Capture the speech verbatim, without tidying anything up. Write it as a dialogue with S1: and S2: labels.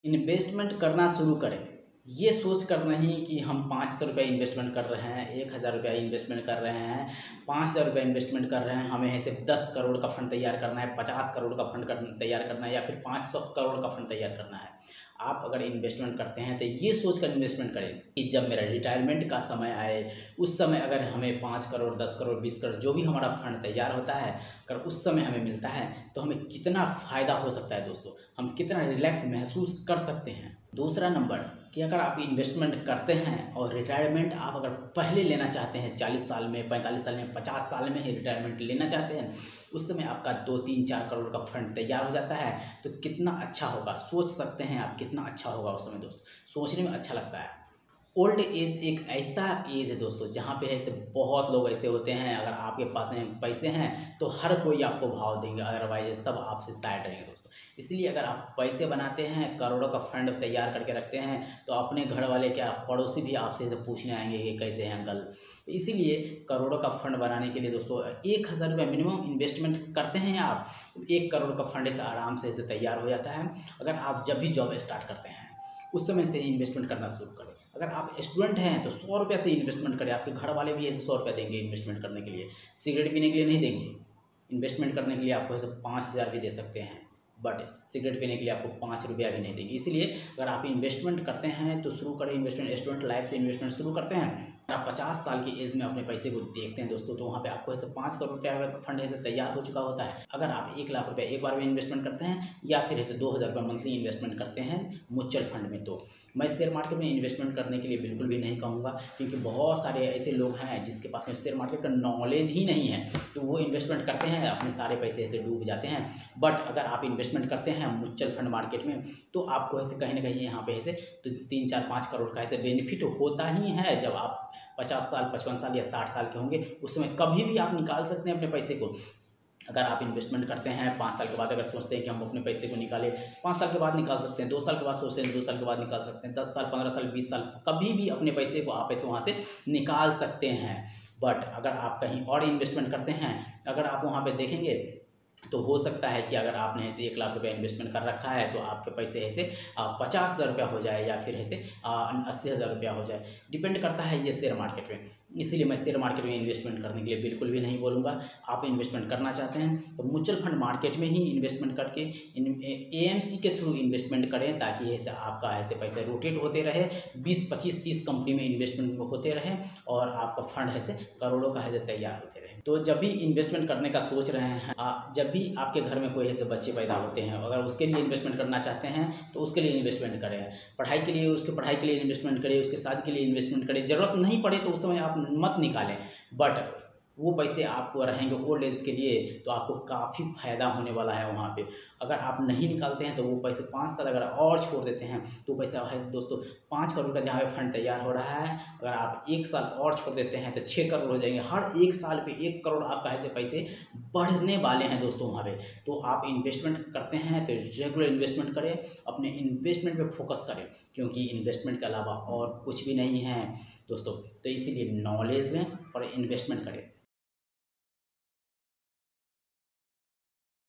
S1: Investment करना शुरू करें, ये सोच कर नहीं कि हम पाँच सौ रुपये इन्वेस्टमेंट कर रहे हैं, एक हज़ार रुपया इन्वेस्टमेंट कर रहे हैं, पाँच हज़ार रुपये इन्वेस्टमेंट कर रहे हैं, हमें ऐसे दस करोड़ का फंड तैयार करना है, पचास करोड़ का फंड कर तैयार करना है या फिर पाँच सौ करोड़ का फंड तैयार करना है। आप अगर इन्वेस्टमेंट करते हैं तो ये सोच कर इन्वेस्टमेंट करें कि जब मेरा रिटायरमेंट का समय आए, उस समय अगर हमें पाँच करोड़ दस करोड़ बीस करोड़ जो भी हमारा फंड तैयार होता है, अगर उस समय हमें मिलता है तो हमें कितना फ़ायदा हो सकता है दोस्तों, हम कितना रिलैक्स महसूस कर सकते हैं। दूसरा नंबर कि अगर आप इन्वेस्टमेंट करते हैं और रिटायरमेंट आप अगर पहले लेना चाहते हैं, चालीस साल में, पैंतालीस साल में, पचास साल में ही रिटायरमेंट लेना चाहते हैं, उस समय आपका दो तीन चार करोड़ का फंड तैयार हो जाता है तो कितना अच्छा होगा, सोच सकते हैं आप कितना अच्छा होगा उस समय दोस्तों, सोचने में अच्छा लगता है। ओल्ड एज एक ऐसा एज है दोस्तों जहाँ पे ऐसे बहुत लोग ऐसे होते हैं, अगर आपके पास में पैसे हैं तो हर कोई आपको भाव देंगे, अदरवाइज सब आपसे साइड रहेंगे दोस्तों। इसलिए अगर आप पैसे बनाते हैं, करोड़ों का फंड तैयार करके रखते हैं, तो अपने घर वाले क्या पड़ोसी भी आपसे से पूछने आएंगे कि कैसे हैं अंकल। तो इसीलिए करोड़ों का फंड बनाने के लिए दोस्तों एक हज़ार रुपये मिनिमम इन्वेस्टमेंट करते हैं आप, एक करोड़ का फंड से आराम से ऐसे तैयार हो जाता है। अगर आप जब भी जॉब स्टार्ट करते हैं उस समय से इन्वेस्टमेंट करना शुरू करें। अगर आप स्टूडेंट हैं तो सौ रुपये से इन्वेस्टमेंट करें, आपके घर वाले भी ऐसे सौ रुपये देंगे इन्वेस्टमेंट करने के लिए, सिगरेट पीने के लिए नहीं देंगे। इन्वेस्टमेंट करने के लिए आपको ऐसे पाँच हज़ार भी दे सकते हैं, बट सिगरेट पीने के लिए आपको पाँच रुपया भी नहीं देंगे। इसलिए अगर आप इन्वेस्टमेंट करते हैं तो शुरू करें इन्वेस्टमेंट, स्टूडेंट लाइफ से इन्वेस्टमेंट शुरू करते हैं। आप पचास साल की एज में अपने पैसे को देखते हैं दोस्तों, तो वहाँ पे आपको ऐसे पाँच करोड़ रुपया का फंड ऐसे तैयार हो चुका होता है। अगर आप एक लाख रुपया एक बार में इन्वेस्टमेंट करते हैं या फिर ऐसे दो हज़ार रुपये मंथली इन्वेस्टमेंट करते हैं म्यूचुअल फंड में, तो मैं शेयर मार्केट में इन्वेस्टमेंट करने के लिए बिल्कुल भी नहीं कहूँगा, क्योंकि बहुत सारे ऐसे लोग हैं जिसके पास में शेयर मार्केट का नॉलेज ही नहीं है, तो वो इन्वेस्टमेंट करते हैं, अपने सारे पैसे ऐसे डूब जाते हैं। बट अगर आप इन्वेस्टमेंट करते हैं म्यूचुअल फंड मार्केट में तो आपको ऐसे कहीं ना कहीं यहाँ पे ऐसे तो तीन चार पाँच करोड़ का ऐसे बेनिफिट होता ही है। जब आप पचास साल पचपन साल या साठ साल के होंगे उस समय कभी भी आप निकाल सकते हैं अपने पैसे को। अगर आप इन्वेस्टमेंट करते हैं पाँच साल के बाद, अगर सोचते हैं कि हम अपने पैसे को निकालें, पाँच साल के बाद निकाल सकते हैं, दो साल के बाद सोचते हैं दो साल के बाद निकाल सकते हैं, दस साल पंद्रह साल बीस साल कभी भी अपने पैसे को आप ऐसे वहाँ से निकाल सकते हैं। बट अगर आप कहीं और इन्वेस्टमेंट करते हैं, अगर आप वहाँ पे देखेंगे तो हो सकता है कि अगर आपने ऐसे एक लाख रुपया इन्वेस्टमेंट कर रखा है तो आपके पैसे ऐसे पचास हज़ार रुपया हो जाए या फिर ऐसे अस्सी हज़ार रुपया हो जाए, डिपेंड करता है ये शेयर मार्केट में। इसीलिए मैं शेयर मार्केट में इन्वेस्टमेंट करने के लिए बिल्कुल भी नहीं बोलूँगा। आप इन्वेस्टमेंट करना चाहते हैं तो म्यूचुअल फंड मार्केट में ही इन्वेस्टमेंट करके ए एम सी के थ्रू इन्वेस्टमेंट करें, ताकि ऐसे आपका ऐसे पैसे रोटेट होते रहे, बीस पच्चीस तीस कंपनी में इन्वेस्टमेंट होते रहे और आपका फंड ऐसे करोड़ों का ऐसे तैयार होते रहे। तो जब भी इन्वेस्टमेंट करने का सोच रहे हैं, जब भी आपके घर में कोई ऐसे बच्चे पैदा होते हैं, अगर उसके लिए इन्वेस्टमेंट करना चाहते हैं तो उसके लिए इन्वेस्टमेंट करें, पढ़ाई के लिए उसके पढ़ाई के लिए इन्वेस्टमेंट करें, उसके शादी के लिए इन्वेस्टमेंट करें। ज़रूरत नहीं पड़े तो उस समय आप मत निकालें, बट वो पैसे आपको रहेंगे ओल्ड एज के लिए, तो आपको काफ़ी फ़ायदा होने वाला है वहाँ पे। अगर आप नहीं निकालते हैं तो वो पैसे पाँच साल अगर और छोड़ देते हैं तो पैसा है दोस्तों पाँच करोड़ का जहाँ पे फंड तैयार हो रहा है, अगर आप एक साल और छोड़ देते हैं तो छः करोड़ हो जाएंगे। हर एक साल पे एक करोड़ आपका ऐसे पैसे बढ़ने वाले हैं दोस्तों वहाँ पे। तो आप इन्वेस्टमेंट करते हैं तो रेगुलर इन्वेस्टमेंट करें, अपने इन्वेस्टमेंट पे फोकस करें, क्योंकि इन्वेस्टमेंट के अलावा और कुछ भी नहीं है दोस्तों। तो इसीलिए नॉलेज लें और इन्वेस्टमेंट करें।